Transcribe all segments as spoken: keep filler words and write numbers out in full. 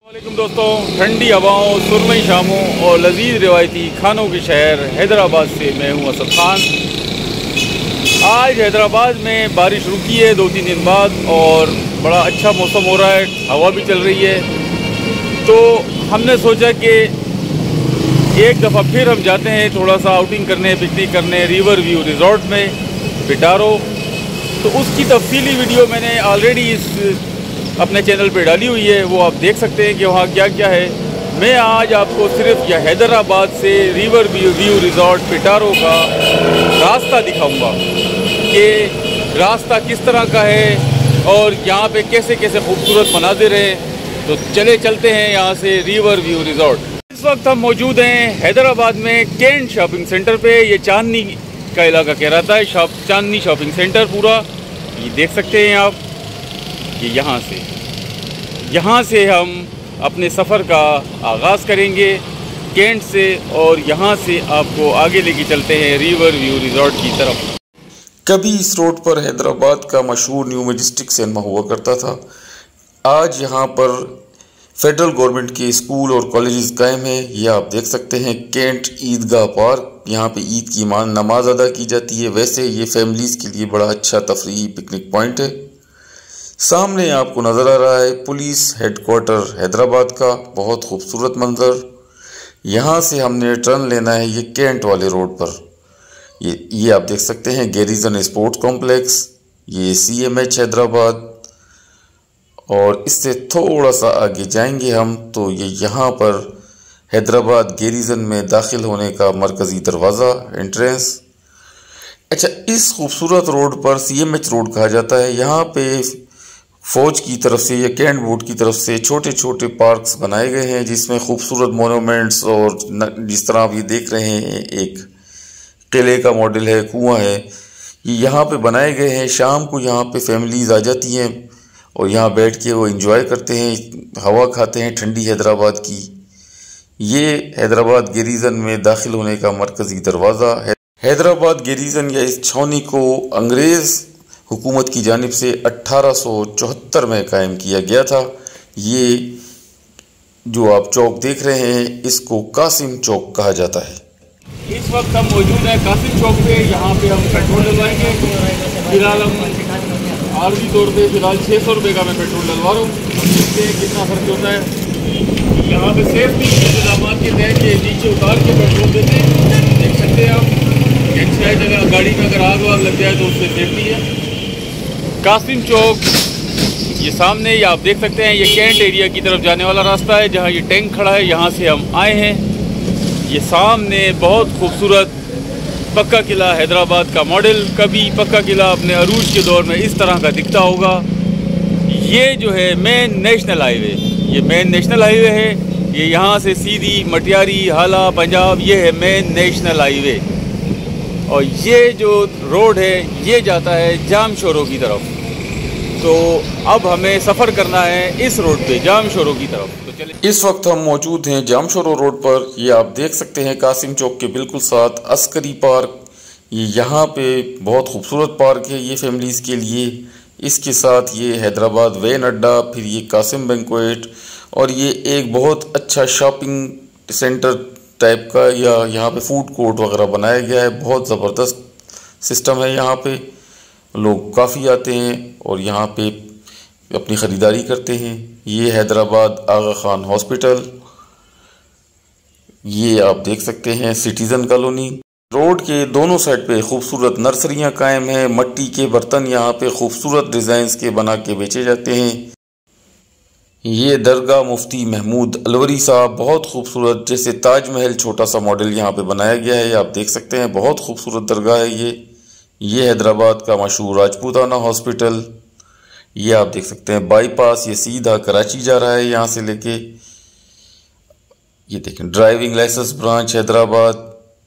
वालेकुम दोस्तों, ठंडी हवाओं, सुरमई शामों और लजीज रिवायती खानों के शहर हैदराबाद से मैं हूं असद खान। आज हैदराबाद में बारिश रुकी है दो तीन दिन बाद और बड़ा अच्छा मौसम हो रहा है, हवा भी चल रही है। तो हमने सोचा कि एक दफ़ा फिर हम जाते हैं थोड़ा सा आउटिंग करने, पिकनिक करने रिवर व्यू रिजॉर्ट में पिटारो। तो उसकी तफसीली वीडियो मैंने ऑलरेडी इस अपने चैनल पे डाली हुई है, वो आप देख सकते हैं कि वहाँ क्या क्या है। मैं आज आपको सिर्फ यह हैदराबाद से river view view resort Pitaro का रास्ता दिखाऊंगा कि रास्ता किस तरह का है और यहाँ पे कैसे कैसे खूबसूरत मनाजिर हैं। तो चले चलते हैं यहाँ से रिवर व्यू रिजॉर्ट। इस वक्त हम मौजूद हैं हैदराबाद में कैंट शॉपिंग सेंटर पे। ये चांदनी का इलाका कहलाता है, शॉप चांदनी शॉपिंग सेंटर पूरा। ये देख सकते हैं आप, ये यहाँ से यहाँ से हम अपने सफ़र का आगाज़ करेंगे कैंट से, और यहाँ से आपको आगे लेके चलते हैं रिवर व्यू रिजॉर्ट की तरफ। कभी इस रोड पर हैदराबाद का मशहूर न्यू मैजेस्टिक सिनेमा हुआ करता था। आज यहाँ पर फेडरल गवर्नमेंट के स्कूल और कॉलेजेस कायम हैं। ये आप देख सकते हैं कैंट ईदगाह पार्क। यहाँ पे ईद की मान नमाज अदा की जाती है। वैसे ये फैमिलीज़ के लिए बड़ा अच्छा तफरीही पिकनिक पॉइंट है। सामने आपको नज़र आ रहा है पुलिस हेडक्वार्टर हैदराबाद का, बहुत खूबसूरत मंजर। यहाँ से हमने टर्न लेना है ये कैंट वाले रोड पर। ये ये आप देख सकते हैं गैरिजन स्पोर्ट्स कॉम्प्लेक्स, ये सी एम एच हैदराबाद। और इससे थोड़ा सा आगे जाएंगे हम तो ये यहाँ पर हैदराबाद गैरिजन में दाखिल होने का मरकज़ी दरवाज़ा एंट्रेंस। अच्छा, इस खूबसूरत रोड पर सी एम एच रोड कहा जाता है। यहाँ पे फ़ौज की तरफ से या कैंट बोर्ड की तरफ से छोटे छोटे पार्क्स बनाए गए हैं जिसमें खूबसूरत मोनूमेंट्स, और जिस तरह आप ये देख रहे हैं एक किले का मॉडल है, कुआं है, ये यहाँ पे बनाए गए हैं। शाम को यहाँ पे फैमिलीज़ आ जाती हैं और यहाँ बैठ के वो एंजॉय करते हैं, हवा खाते हैं ठंडी हैदराबाद की। ये हैदराबाद गैरिजन में दाखिल होने का मरकज़ी दरवाज़ा है। हैदराबाद गैरिजन या इस छावनी को अंग्रेज़ हुकूमत की जानिब से अट्ठारह सौ चौहत्तर में कायम किया गया था। ये जो आप चौक देख रहे हैं इसको कासिम चौक कहा जाता है। इस वक्त हम मौजूद हैं कासिम चौक पे। यहाँ पे हम पेट्रोल डलवाएंगे। फिलहाल हम आर्जी तौर पे फिलहाल छः सौ रुपये का मैं पेट्रोल डलवा रहा हूँ। देखते हैं कितना खर्च होता है। यहाँ पे सेफ्टी इंतजाम के तहत ये नीचे उतार के पेट्रोल देते हैं, देख सकते हैं आप। अच्छा जगह गाड़ी में अगर आग वाग लग जाए तो उससे सेफ्टी है। कासिम चौक ये सामने, ये आप देख सकते हैं, ये कैंट एरिया की तरफ जाने वाला रास्ता है जहाँ ये टैंक खड़ा है। यहाँ से हम आए हैं। ये सामने बहुत खूबसूरत पक्का किला हैदराबाद का मॉडल। कभी पक्का किला अपने अरूज के दौर में इस तरह का दिखता होगा। ये जो है मेन नेशनल हाईवे, ये मेन नेशनल हाईवे है। ये यहाँ से सीधी मटियारी, हाला, पंजाब, ये है मेन नेशनल हाईवे। और ये जो रोड है ये जाता है जाम शोरों की तरफ। तो अब हमें सफ़र करना है इस रोड पे जाम शोरों की तरफ। तो चले। इस वक्त हम मौजूद हैं जाम शोरों रोड पर। ये आप देख सकते हैं कासिम चौक के बिल्कुल साथ अस्करी पार्क। ये यहाँ पे बहुत खूबसूरत पार्क है ये फैमिलीज़ के लिए। इसके साथ ये हैदराबाद वैन अड्डा, फिर ये कासिम बैंक्वेट, और ये एक बहुत अच्छा शॉपिंग सेंटर टाइप का या यहाँ पे फूड कोर्ट वगैरह बनाया गया है। बहुत ज़बरदस्त सिस्टम है। यहाँ पे लोग काफ़ी आते हैं और यहाँ पे अपनी ख़रीदारी करते हैं। ये हैदराबाद आगा खान हॉस्पिटल, ये आप देख सकते हैं सिटीज़न कॉलोनी। रोड के दोनों साइड पे खूबसूरत नर्सरियाँ कायम हैं। मट्टी के बर्तन यहाँ पे खूबसूरत डिज़ाइंस के बना के बेचे जाते हैं। ये दरगाह मुफ्ती महमूद अलवरी साहब, बहुत खूबसूरत, जैसे ताजमहल छोटा सा मॉडल यहाँ पे बनाया गया है। आप देख सकते हैं बहुत खूबसूरत दरगाह है ये। ये हैदराबाद का मशहूर राजपूताना हॉस्पिटल। ये आप देख सकते हैं बाईपास, ये सीधा कराची जा रहा है यहाँ से लेके। ये देखें ड्राइविंग लाइसेंस ब्रांच हैदराबाद।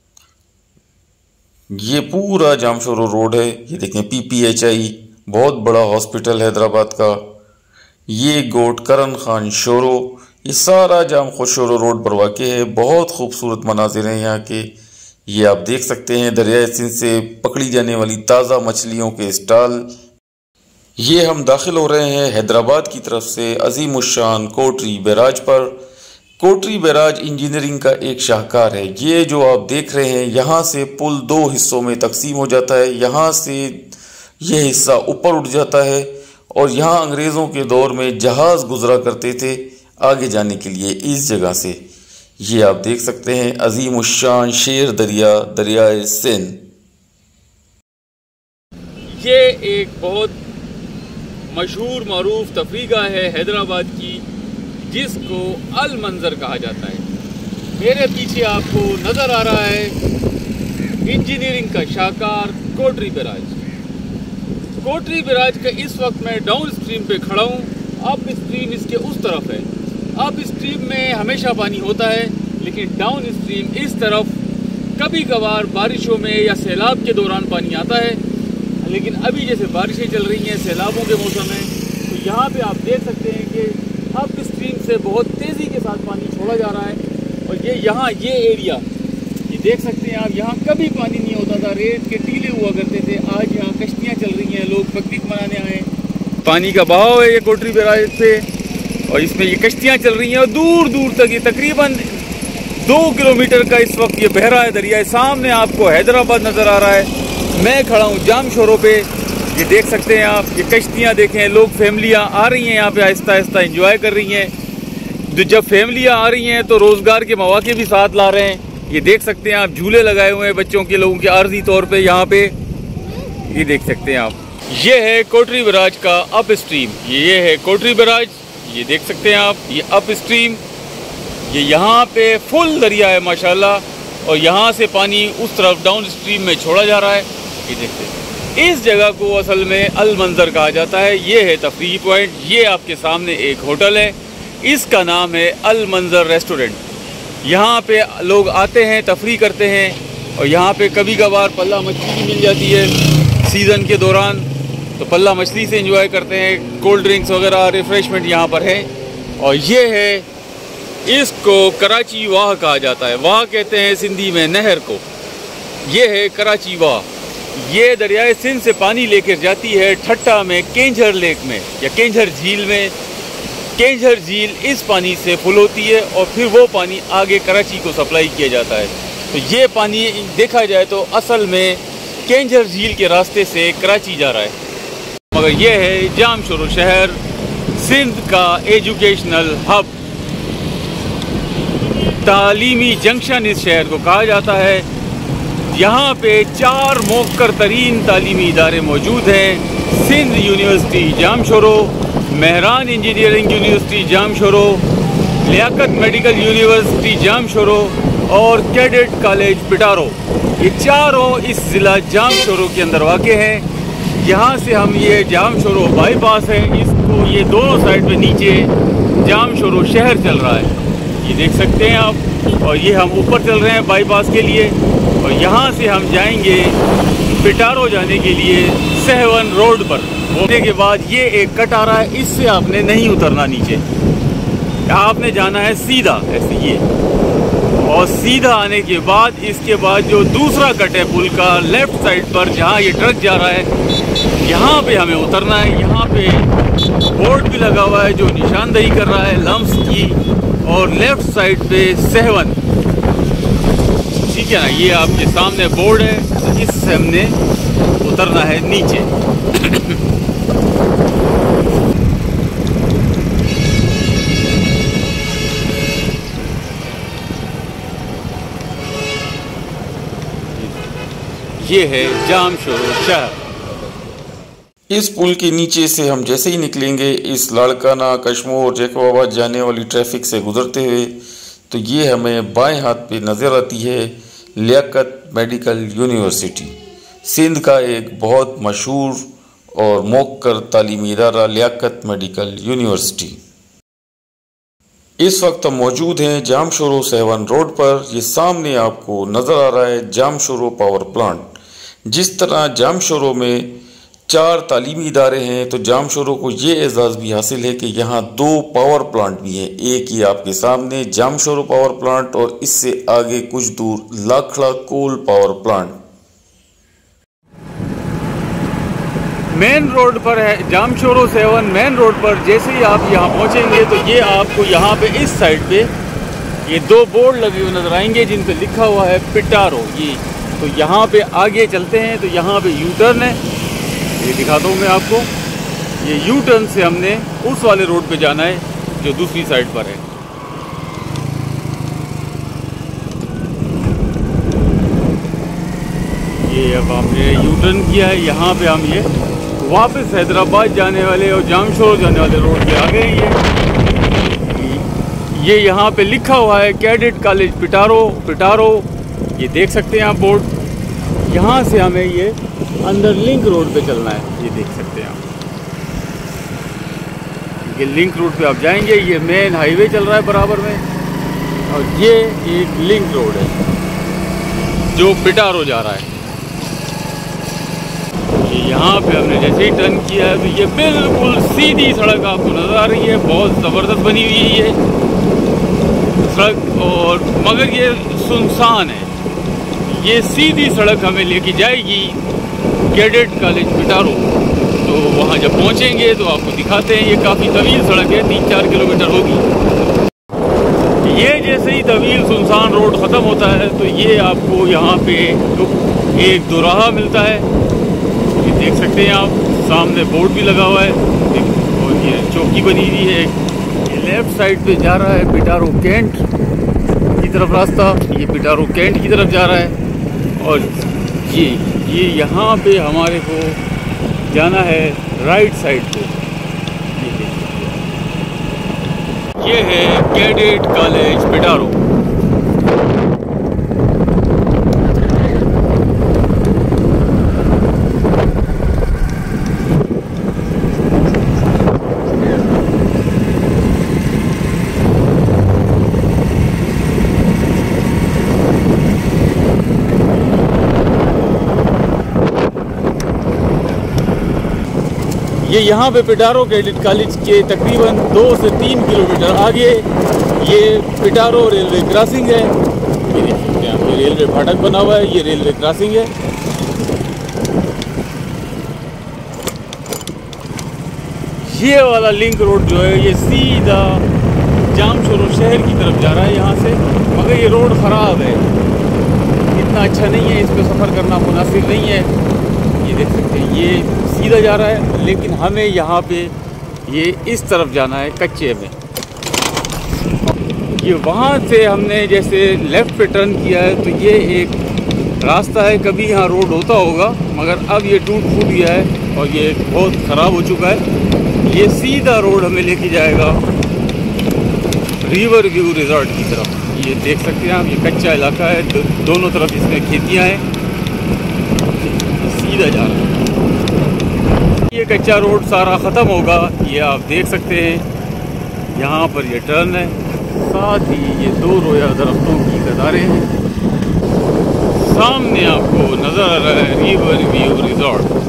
ये पूरा जामशोरो रोड है। ये देखें पी पी एच आई, बहुत बड़ा हॉस्पिटल हैदराबाद का। ये गोट करण खान शोरो, ये सारा जाम खुशोरो रोड पर वाक़ है। बहुत खूबसूरत मनाजिर हैं यहाँ के। ये आप देख सकते हैं दरियाए सिंध से पकड़ी जाने वाली ताज़ा मछलियों के स्टॉल। ये हम दाखिल हो रहे हैं हैदराबाद की तरफ से अजीमुशान कोटरी बैराज पर। कोटरी बैराज इंजीनियरिंग का एक शाहकार है। ये जो आप देख रहे हैं, यहाँ से पुल दो हिस्सों में तकसीम हो जाता है। यहाँ से ये हिस्सा ऊपर उठ जाता है और यहाँ अंग्रेज़ों के दौर में जहाज़ गुजरा करते थे आगे जाने के लिए इस जगह से। ये आप देख सकते हैं अजीमुशान शेर दरिया, दरियाए सिंध। ये एक बहुत मशहूर मरूफ तफरीगाह है हैदराबाद की, जिसको अल मंजर कहा जाता है। मेरे पीछे आपको नज़र आ रहा है इंजीनियरिंग का शाहकार कोटरी बैराज। कोटरी बैराज का इस वक्त मैं डाउन स्ट्रीम पे खड़ा हूँ। अप स्ट्रीम इसके उस तरफ है। अप स्ट्रीम में हमेशा पानी होता है, लेकिन डाउन स्ट्रीम इस तरफ कभी कभार बारिशों में या सैलाब के दौरान पानी आता है। लेकिन अभी जैसे बारिशें चल रही हैं, सैलाबों के मौसम है, तो यहाँ पे आप देख सकते हैं कि अप स्ट्रीम से बहुत तेज़ी के साथ पानी छोड़ा जा रहा है। और ये यहाँ ये एरिया ये देख सकते हैं आप, यहाँ कभी पानी नहीं होता था, रेत के टीले हुआ करते थे। आज यहाँ कश्तियाँ चल रही हैं, लोग पिकनिक मनाने आए। पानी का बहाव है ये कोटरी बैराज से, और इसमें ये कश्तियाँ चल रही हैं और दूर दूर तक, ये तकरीबन दो किलोमीटर का इस वक्त ये बह रहा है दरिया। सामने आपको हैदराबाद नज़र आ रहा है। मैं खड़ा हूँ जाम शोरों पे। ये देख सकते हैं आप, ये कश्तियाँ देखें, लोग फैमिलियाँ आ रही हैं यहाँ पे आहिस्ता आहिस्ता एंजॉय कर रही हैं। जो जब फैमिलियाँ आ रही हैं तो रोज़गार के मौके भी साथ ला रहे हैं। ये देख सकते हैं आप, झूले लगाए हुए हैं बच्चों के, लोगों के आर्जी तौर पे यहाँ पे। ये देख सकते हैं आप, ये है कोटरी बैराज का अप स्ट्रीम। ये है कोटरी बैराज, ये देख सकते हैं आप, ये अप स्ट्रीम। ये यहाँ पे फुल दरिया है माशाल्लाह, और यहाँ से पानी उस तरफ डाउन स्ट्रीम में छोड़ा जा रहा है। ये देखते हैं, इस जगह को असल में अल मंजर कहा जाता है। ये है तफरीही पॉइंट। ये आपके सामने एक होटल है, इसका नाम है अल मंजर रेस्टोरेंट। यहाँ पे लोग आते हैं, तफरीह करते हैं, और यहाँ पे कभी कभार पल्ला मछली भी मिल जाती है सीज़न के दौरान, तो पल्ला मछली से एंजॉय करते हैं। कोल्ड ड्रिंक्स वगैरह रिफ़्रेशमेंट यहाँ पर है। और ये है, इसको कराची वाह कहा जाता है। वाह कहते हैं सिंधी में नहर को। ये है कराची वाह। ये दरियाए सिंध से पानी लेकर जाती है ठट्टा में केंझर लेक में या केंझर झील में। केंझर झील इस पानी से फुल होती है और फिर वो पानी आगे कराची को सप्लाई किया जाता है। तो ये पानी देखा जाए तो असल में केंझर झील के रास्ते से कराची जा रहा है। मगर ये है जाम शोरो शहर, सिंध का एजुकेशनल हब, तालीमी जंक्शन इस शहर को कहा जाता है। यहाँ पे चार मौकर तरीन तालीमी इदारे मौजूद हैं। Sindh university Jam Shoro, Mehran engineering university Jam Shoro, Liaquat medical university Jam Shoro और कैडेट कॉलेज पिटारो। ये चारों इस ज़िला जाम शोरो के अंदर वाक़े हैं। यहाँ से हम, ये जाम शोरो बाईपास है, इसको ये दोनों साइड पे नीचे जाम शोरो शहर चल रहा है, ये देख सकते हैं आप। और ये हम ऊपर चल रहे हैं बाईपास के लिए, और यहाँ से हम जाएंगे पिटारो जाने के लिए सहवन रोड पर। होने के बाद ये एक कट आ रहा है, इससे आपने नहीं उतरना नीचे, आपने जाना है सीधा ऐसे ये, और सीधा आने के बाद इसके बाद जो दूसरा कट है पुल का लेफ्ट साइड पर, जहाँ ये ट्रक जा रहा है, यहाँ पे हमें उतरना है। यहाँ पे बोर्ड भी लगा हुआ है जो निशानदही कर रहा है लम्स की, और लेफ्ट साइड पे सहवन, ठीक है ना, ये आपके सामने बोर्ड है। तो इससे हमने उतरना है नीचे। ये है जाम शोरो शहर। इस पुल के नीचे से हम जैसे ही निकलेंगे, इस लाड़काना, कश्मोर, जैकोबाबाद जाने वाली ट्रैफिक से गुजरते हुए, तो ये हमें बाएं हाथ पे नज़र आती है लियाकत मेडिकल यूनिवर्सिटी, सिंध का एक बहुत मशहूर और मौकर तालीमी इदारा लियाकत मेडिकल यूनिवर्सिटी। इस वक्त हम मौजूद हैं जाम शोरो सेवन रोड पर। ये सामने आपको नज़र आ रहा है जाम शोरो पावर प्लांट। जिस तरह जाम शोरो में चार तालीमी इदारे हैं, तो जाम शोरो को ये एजाज़ भी हासिल है कि यहाँ दो पावर प्लांट भी हैं। एक ही आपके सामने जाम शोरो पावर प्लांट, और इससे आगे कुछ दूर Lakhra coal power plant. Main road पर है, जामशोरो सेवन मेन रोड पर। जैसे ही आप यहाँ पहुँचेंगे तो ये आपको यहाँ पे इस साइड पे ये दो बोर्ड लगे हुए नज़र आएंगे जिन पे लिखा हुआ है पिटारो। ये तो यहाँ पे आगे चलते हैं तो यहाँ पे यू टर्न है, ये दिखाता हूँ मैं आपको। ये यू टर्न से हमने उस वाले रोड पे जाना है जो दूसरी साइड पर है। ये अब हमने यू टर्न किया है, यहाँ पे हम ये वापस हैदराबाद जाने वाले और जामशोरो जाने वाले रोड पे आ गए हैं। ये ये यहाँ पे लिखा हुआ है कैडेट कॉलेज पिटारो पिटारो, ये देख सकते हैं आप बोर्ड। यहाँ से हमें ये अंदर लिंक रोड पे चलना है, ये देख सकते हैं आप। ये लिंक रोड पे आप जाएंगे, ये मेन हाईवे चल रहा है बराबर में, और ये एक लिंक रोड है जो पिटारो जा रहा है। ये यहाँ पे हमने जैसे ही टर्न किया है तो ये बिल्कुल सीधी सड़क आपको नज़र आ रही है, बहुत ज़बरदस्त बनी हुई है ये सड़क, और मगर ये सुनसान है। ये सीधी सड़क हमें लेके जाएगी कैडेट कॉलेज पिटारो। तो वहाँ जब पहुँचेंगे तो आपको दिखाते हैं। ये काफ़ी तवील सड़क है, तीन चार किलोमीटर होगी। ये जैसे ही तवील सुनसान रोड ख़त्म होता है तो ये आपको यहाँ पे एक दोराहा मिलता है, ये देख सकते हैं आप। सामने बोर्ड भी लगा हुआ है और ये चौकी बनी हुई है। ये लेफ्ट साइड पे जा रहा है पिटारो कैंट की तरफ रास्ता, ये पिटारो कैंट की तरफ जा रहा है। और ये ये यहाँ पे हमारे को जाना है राइट साइड पे, ये देख सकते हैं। ये है कैडेट कॉलेज पिटारो। ये यहाँ पे पिटारो कैडेट कॉलेज के तकरीबन दो से तीन किलोमीटर आगे ये पिटारो रेलवे क्रॉसिंग है, ये देख सकते हैं आप। ये रेलवे फाटक बना हुआ है, ये रेलवे क्रॉसिंग है। ये वाला लिंक रोड जो है ये सीधा जामशोरो शहर की तरफ जा रहा है यहाँ से, मगर ये रोड ख़राब है, इतना अच्छा नहीं है, इस पर सफ़र करना मुनासिब नहीं है। ये देख सकते हैं ये सीधा जा रहा है, लेकिन हमें यहाँ पे ये इस तरफ जाना है कच्चे में। ये वहाँ से हमने जैसे लेफ़्ट पे टर्न किया है तो ये एक रास्ता है, कभी यहाँ रोड होता होगा मगर अब ये टूट फूट गया है और ये बहुत ख़राब हो चुका है। ये सीधा रोड हमें लेके जाएगा रिवर व्यू रिजॉर्ट की तरफ। ये देख सकते हैं आप, ये कच्चा इलाका है, दो, दोनों तरफ इसमें खेतियाँ हैं, सीधा जा रहा है। ये कच्चा रोड सारा ख़त्म होगा, ये आप देख सकते हैं। यहाँ पर ये टर्न है, साथ ही ये दो रोया दरख्तों की कतारें हैं। सामने आपको नज़र आ रहा है रिवर व्यू रिजॉर्ट।